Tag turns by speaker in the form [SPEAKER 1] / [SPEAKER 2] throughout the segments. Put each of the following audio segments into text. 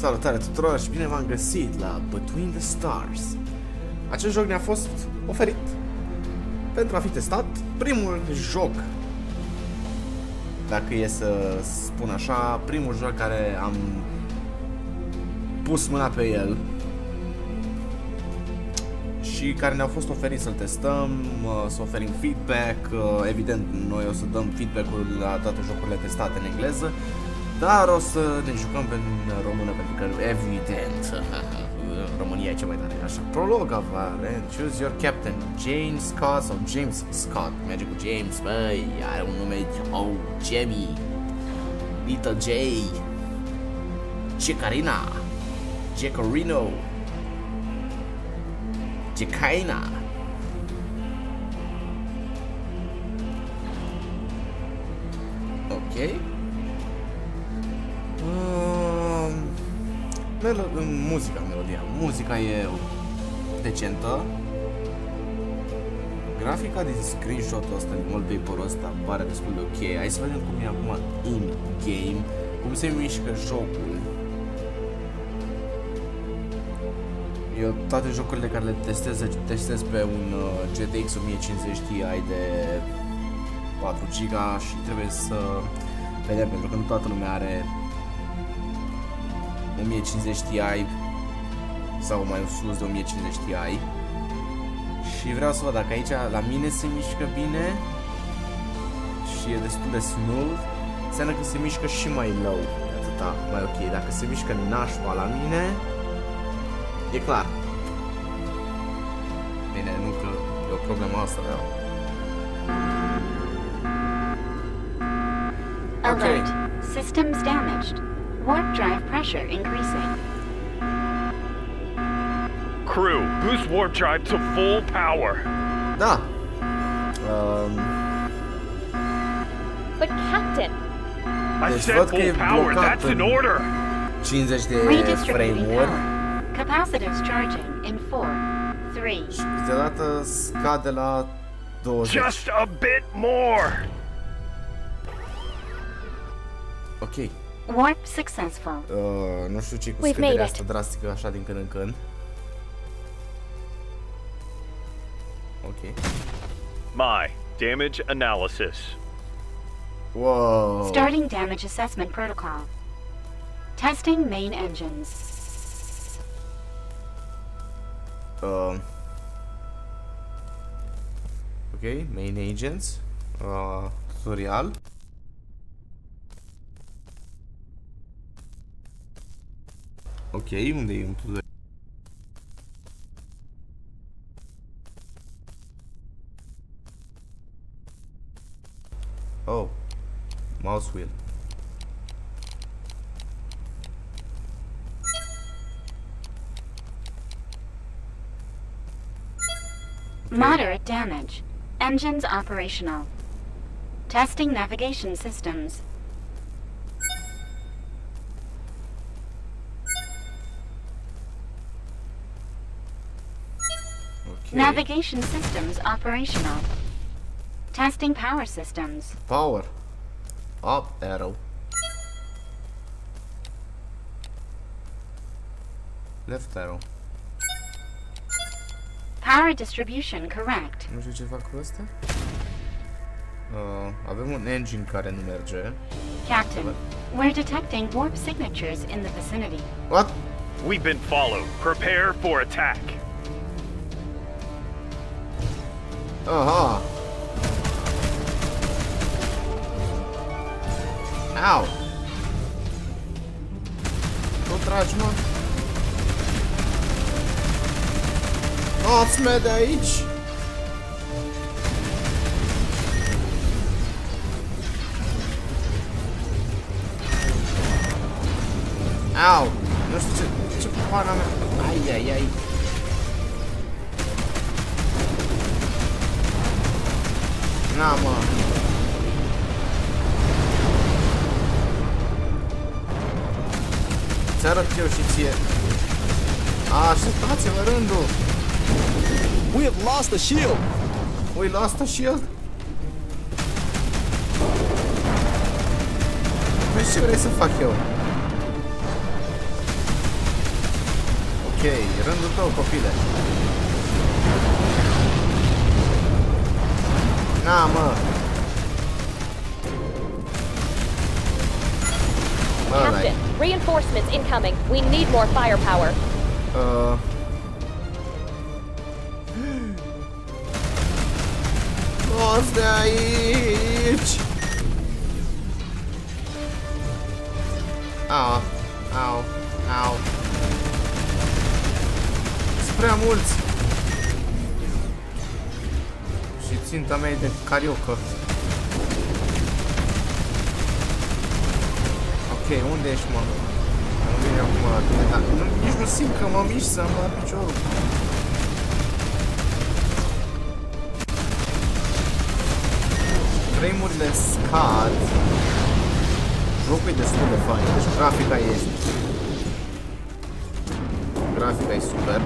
[SPEAKER 1] Salutare tuturor și bine v-am găsit la Between the Stars. Acest joc ne-a fost oferit pentru a fi testat, primul joc, dacă e să spun așa, primul joc care am pus mâna pe el și care ne-au fost oferit să-l testăm, să oferim feedback. Evident, noi o să dăm feedback-ul la toate jocurile testate în engleză, dar o să ne jucăm în română, pentru că, evident, România e cea mai tare. Așa, prolog aparent, choose your captain, James Scott sau James Scott. Merge cu James, băi, are un nume, oh, Jamie, Little J, Jecarina, Jecarino, Jecaina. Ok. Muzica e decentă. Grafica din screenshot-ul ăsta, din wallpaper-ul ăsta, pare destul de ok. Hai să vedem cum e acum in-game, cum se mișcă jocul. Eu toate jocurile care le testez pe un GTX 1050 Ti de 4 GB și trebuie să vedem, pentru că nu toată lumea are 1050 Ti sau mai sus de 1050 Ti. Și vreau să văd dacă aici la mine se mișcă bine și e destul de smooth, înseamnă că se mișcă și mai low, atâta, mai ok. Dacă se mișcă nașpa la mine, e clar. Bine, nu că e o problemă asta, da?
[SPEAKER 2] Alert. Systems damaged. Warp drive pressure increasing.
[SPEAKER 3] Crew, boost warp drive to full power.
[SPEAKER 1] Da.
[SPEAKER 4] But Captain,
[SPEAKER 3] I said full power. That's an order.
[SPEAKER 1] 50 de
[SPEAKER 2] Redistributing
[SPEAKER 1] frame-uri.
[SPEAKER 2] power. Capacitors charging in 4, 3.
[SPEAKER 1] Și câteodată scade la 20.
[SPEAKER 3] Just a bit more.
[SPEAKER 1] Ok.
[SPEAKER 2] Warp successful.
[SPEAKER 1] Nu știu ce cu
[SPEAKER 4] We've made
[SPEAKER 1] scăderea
[SPEAKER 4] it.
[SPEAKER 1] asta drastică așa din când în când. Ok.
[SPEAKER 3] My damage analysis.
[SPEAKER 1] Wow.
[SPEAKER 2] Starting damage assessment protocol. Testing main engines.
[SPEAKER 1] Ok, main agents. Tutorial. Ok, unde e un tutorial? Oh, mouse wheel.
[SPEAKER 2] Moderate damage. Engines operational. Testing navigation systems.
[SPEAKER 1] Okay.
[SPEAKER 2] Navigation systems operational. Testing power systems.
[SPEAKER 1] Power. Up arrow. Left arrow.
[SPEAKER 2] Power distribution correct.
[SPEAKER 1] Nu știu ce fac cu ăsta. Avem un engine care nu merge.
[SPEAKER 2] Captain, we're detecting warp signatures in the vicinity.
[SPEAKER 1] What?
[SPEAKER 3] We've been followed. Prepare for attack.
[SPEAKER 1] Aha. Au. Tu tragi, mă. Ați-mă de aici. Au. Nu știu ce pana mea. Ai. Na, mă. Ți arăt eu și ție. Așteptați-vă rândul.
[SPEAKER 5] We have lost the shield.
[SPEAKER 1] We lost the shield? Păi ce vrei să fac eu? Ok, rândul tău, copile. Na, mă.
[SPEAKER 4] Captain, reinforcements incoming. We need more firepower.
[SPEAKER 1] Luați de aici! Au, au, au. Sunt prea mulți. Și ținta mea e de cariocă. Ok, unde ești, mă? Nu vine acum la tine, dar nici nu simt că mă mișc să-mi bat piciorul. Frame-urile scad. Jocul e destul de fain, deci grafica este. Grafica e super.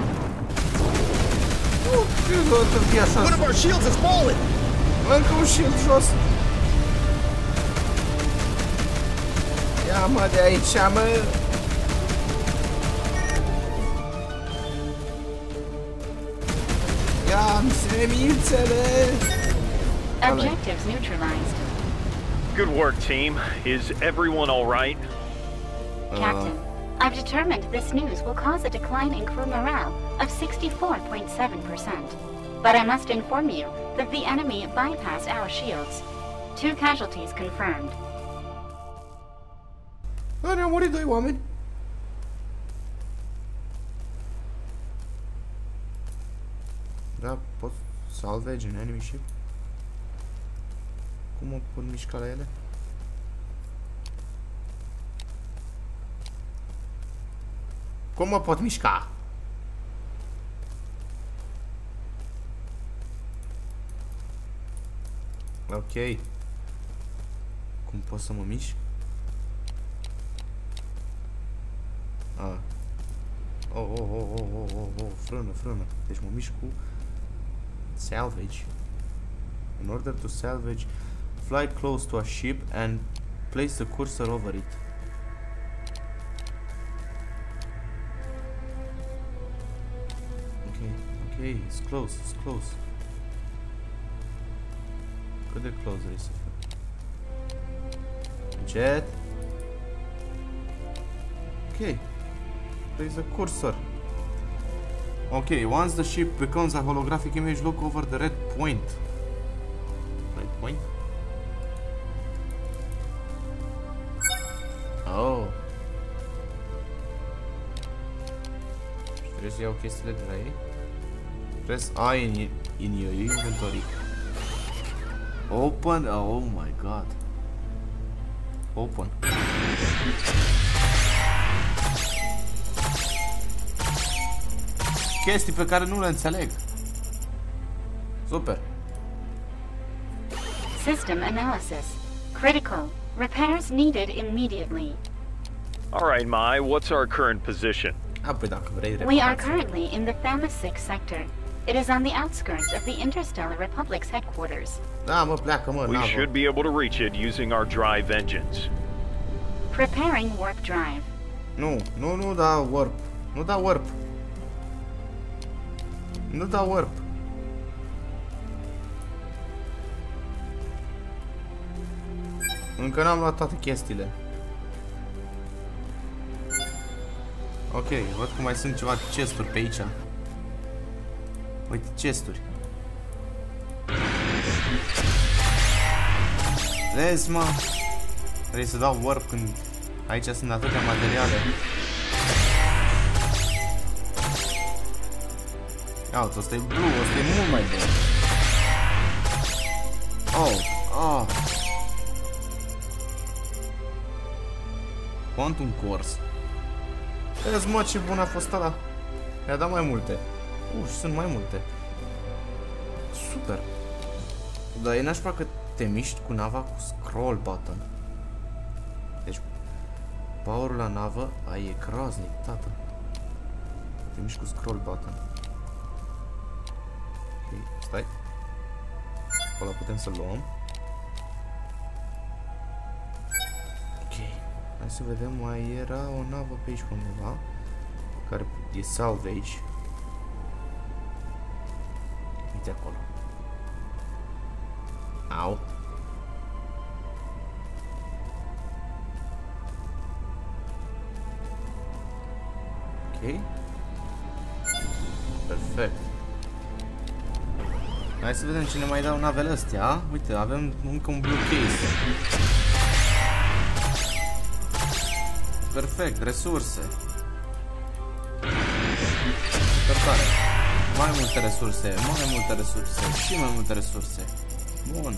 [SPEAKER 5] One of our shields has fallen!
[SPEAKER 1] Încă un shield jos. Ia mă de aici, mă. Ia-mi semințele.
[SPEAKER 2] Objectives neutralized.
[SPEAKER 3] Good work, team. Is everyone all right?
[SPEAKER 2] Captain, I've determined this news will cause a decline in crew morale of 64.7%. But I must inform you that the enemy bypassed our shields. 2 casualties confirmed.
[SPEAKER 1] Ne-au murit 2 oameni. Da, pot salvage în enemy ship? Cum mă pot mișca la ele? Cum mă pot mișca? Ok. Cum pot să mă mișc? Ah. Oh, frână. Deci mă mișc cu salvage. In order to salvage, fly close to a ship and place the cursor over it. Okay, it's close. Cât de close vrei să fie? Jet. Okay. Place the cursor. Okay, once the ship becomes a holographic image, look over the red point. Red point? Oh. Și trebuie să iau chestiile de la ei. Press A in your inventory. Open. Oh my god. Open. Chestii pe care nu le înțeleg. Super.
[SPEAKER 2] System analysis. Critical. Repairs needed immediately.
[SPEAKER 3] All right, Mai, what's our current position?
[SPEAKER 1] Păi dacă vrei
[SPEAKER 2] We are currently in the Thames 6 sector. It is on the outskirts of the Interstellar Republic's headquarters.
[SPEAKER 1] Da, mă, pleacă, mă,
[SPEAKER 3] We
[SPEAKER 1] navă.
[SPEAKER 3] should be able to reach it using our drive engines.
[SPEAKER 2] Preparing warp drive.
[SPEAKER 1] Nu da warp. Nu da warp. Nu da warp. Încă n-am luat toate chestiile. Ok, văd că mai sunt ceva chesturi pe aici. Uite, chesturi. Vezi, mă? Vrei să dau warp când aici sunt atâtea materiale? Ia uite, ăsta e blue, ăsta e mult mai bun. Oh. Quantum Course. Vezi, mă, ce bun a fost ăla. Mi-a dat mai multe. Și sunt mai multe. Super. Dar e nașpa că te miști cu nava cu scroll button. Deci, power-ul la navă, e groaznic, tată. Te miști cu scroll button. Ok, stai. Ăla putem să-l luăm. Ok. Hai să vedem, mai era o navă pe aici undeva. Care e salvage. Uite acolo. Au. Ok. Perfect. Hai să vedem ce ne mai dau navele astea. Uite, avem încă un blue case. Perfect, resurse. Super tare. Mai multe resurse, mai multe resurse și mai multe resurse. Bun.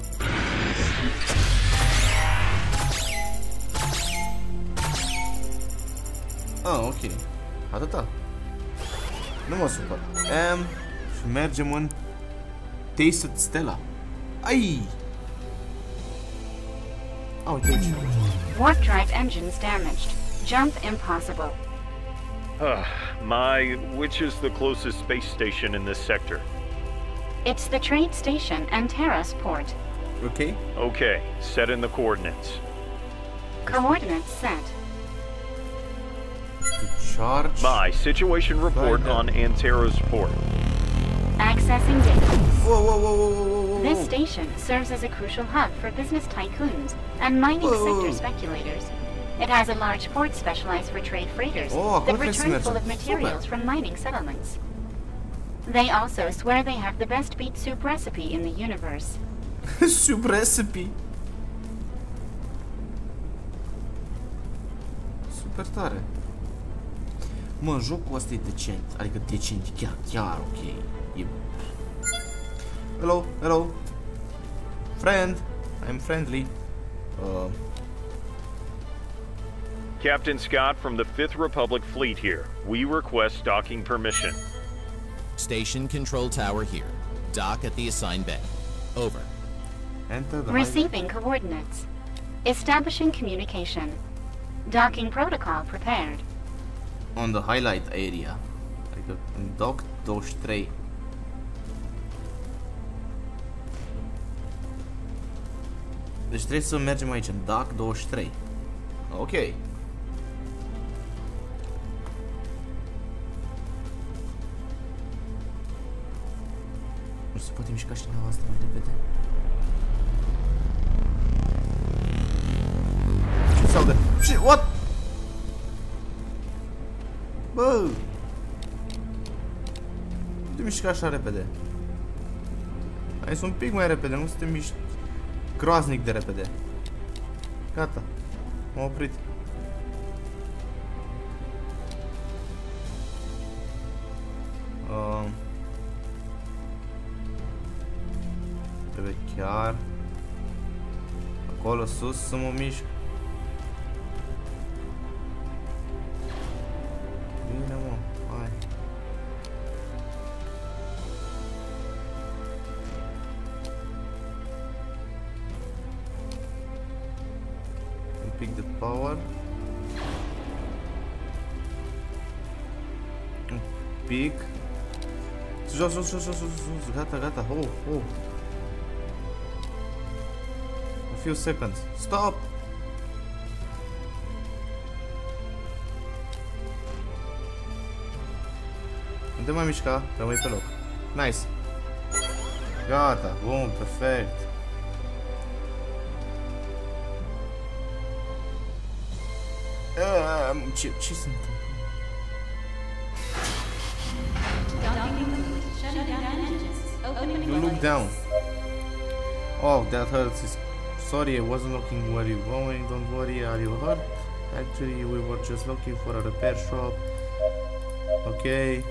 [SPEAKER 1] Ah, ok. Atâta. Nu mă supăr. Și mergem în Tasted Stella. Ai! Oh, uite aici.
[SPEAKER 2] Warp drive engines damaged. Jump impossible.
[SPEAKER 3] Which is the closest space station in this sector?
[SPEAKER 2] It's the trade station and Terrace port.
[SPEAKER 1] Ok.
[SPEAKER 3] Okay, set in the coordinates.
[SPEAKER 2] Coordinates set.
[SPEAKER 1] To charge.
[SPEAKER 3] My situation report on Antero's port.
[SPEAKER 2] Accessing database.
[SPEAKER 1] Whoa, whoa, whoa, whoa, whoa, whoa.
[SPEAKER 2] This station serves as a crucial hub for business tycoons and mining sector speculators. It has a large port specialized for trade freighters that return full of materials from mining settlements. They also swear they have the best beet soup recipe in the universe.
[SPEAKER 1] Soup recipe. Super tare. Mă, jocul ăsta e decent. Adică decent, chiar ok. E... Hello, hello. Friend. I'm friendly.
[SPEAKER 3] Captain Scott from the 5th Republic Fleet here. We request docking permission.
[SPEAKER 6] Station control tower here. Dock at the assigned bay. Over.
[SPEAKER 1] Enter the
[SPEAKER 2] Receiving coordinates. Establishing communication. Docking protocol prepared.
[SPEAKER 1] On the highlight area. Adică în dock 23. Deci trebuie să mergem aici în dock 23. Ok. Nu se poate mișca și nava asta mai repede. Ce se aude? Ce? What? Bă! Nu te mișca așa repede. Hai să un pic mai repede, nu să te miști groaznic de repede. Gata. M-am oprit. Trebuie chiar acolo sus să mă mișc. Bine, mă, hai. Un pic de power. Un pic. Jos, jos, jos, jos, jos. Gata, gata. Oh, oh. A few seconds. Stop! Nu te mai mișca, rămâi pe loc. Nice. Gata, bun, perfect. Ce se întâmplă? You look down. Oh, that hurts. Sorry, I wasn't looking where you're going. Don't worry, are you hurt? Actually, we were just looking for a repair shop. Ok.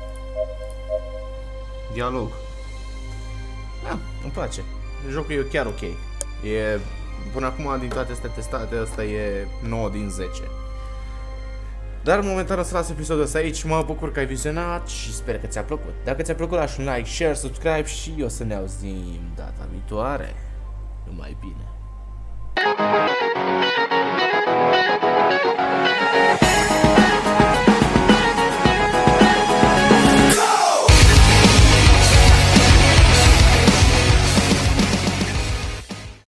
[SPEAKER 1] Dialog. Da, îmi place. Jocul e chiar ok. E, până acum, din toate astea testate, ăsta e 9 din 10. Dar momentan o să las episodul ăsta aici. Mă bucur că ai vizionat și sper că ți-a plăcut. Dacă ți-a plăcut, lași un like, share, subscribe și o să ne auzim data viitoare. Numai bine.